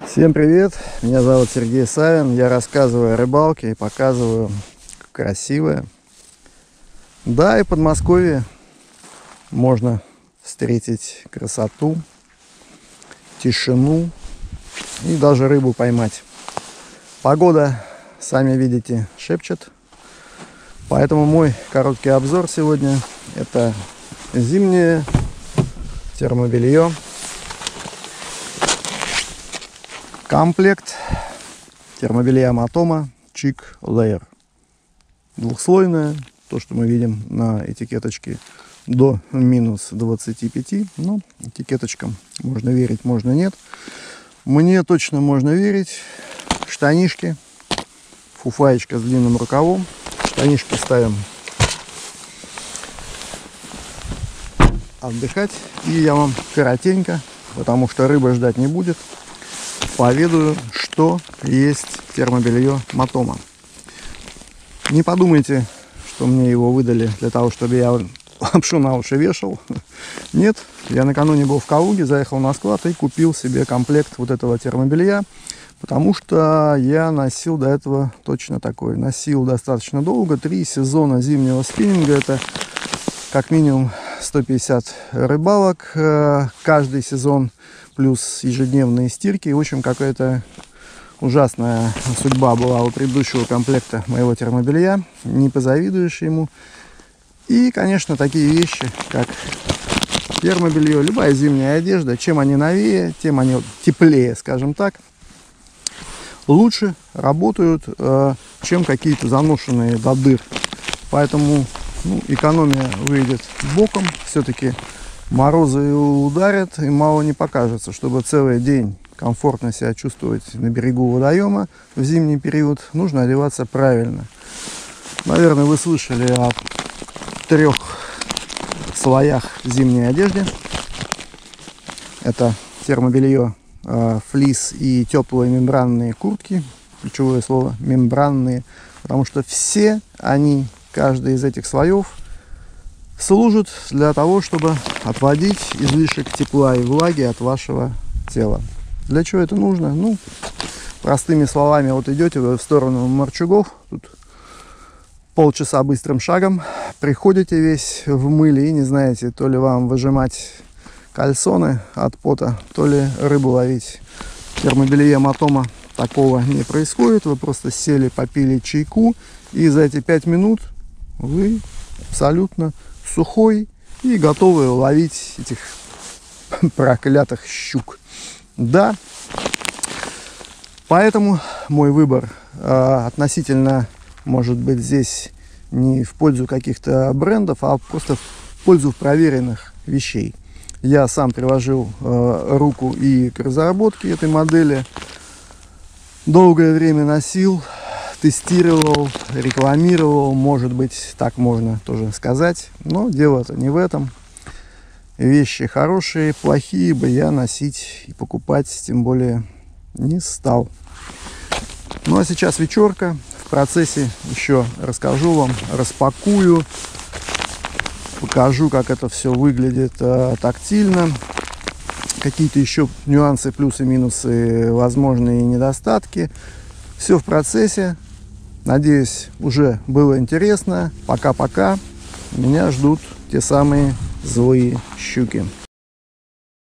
Всем привет! Меня зовут Сергей Савин. Я рассказываю о рыбалке и показываю красивое. Да, и в Подмосковье можно встретить красоту, тишину и даже рыбу поймать. Погода, сами видите, шепчет. Поэтому мой короткий обзор сегодня — это зимнее термобелье. Комплект термобелья Матома Chic Layer. Двухслойная, то, что мы видим на этикеточке, до минус 25. Но этикеточкам можно верить, можно нет. Мне точно можно верить. Штанишки, фуфаечка с длинным рукавом. Штанишки ставим отдыхать. И я вам коротенько, потому что рыба ждать не будет, поведаю, что есть термобелье Матома. Не подумайте, что мне его выдали для того, чтобы я лапшу на уши вешал. Нет, я накануне был в Калуге, заехал на склад и купил себе комплект вот этого термобелья, потому что я носил до этого точно такой. Носил достаточно долго, 3 сезона зимнего спиннинга. Это как минимум 150 рыбалок каждый сезон, плюс ежедневные стирки. В общем, какая-то ужасная судьба была у предыдущего комплекта моего термобелья. Не позавидуешь ему. И, конечно, такие вещи, как термобелье, любая зимняя одежда, чем они новее, тем они теплее, скажем так, лучше работают, чем какие-то заношенные до дыр. Поэтому экономия выйдет боком. Все-таки морозы ударят, и мало не покажется. Чтобы целый день комфортно себя чувствовать на берегу водоема в зимний период, нужно одеваться правильно. Наверное, вы слышали о 3 слоях зимней одежды. Это термобелье, флис и теплые мембранные куртки. Ключевое слово — мембранные, потому что все они, каждый из этих слоев, служит для того, чтобы отводить излишек тепла и влаги от вашего тела. Для чего это нужно? Простыми словами, вот идете вы в сторону Марчугов, тут полчаса быстрым шагом, приходите весь в мыле и не знаете, то ли вам выжимать кальсоны от пота, то ли рыбу ловить. В термобелье Матома такого не происходит. Вы просто сели, попили чайку, и за эти 5 минут вы абсолютно сухой и готовы ловить этих проклятых щук. Да, поэтому мой выбор относительно, может быть, здесь не в пользу каких-то брендов, а просто в пользу проверенных вещей. Я сам приложил руку и к разработке этой модели. Долгое время носил, тестировал, рекламировал, может быть, так можно тоже сказать. Но дело-то не в этом. Вещи хорошие, плохие бы я носить и покупать тем более не стал. Ну а сейчас вечерка. В процессе еще расскажу вам, распакую, покажу, как это все выглядит тактильно. Какие-то еще нюансы, плюсы, минусы, возможные недостатки. Все в процессе. Надеюсь, уже было интересно. Пока-пока. Меня ждут те самые злые щуки.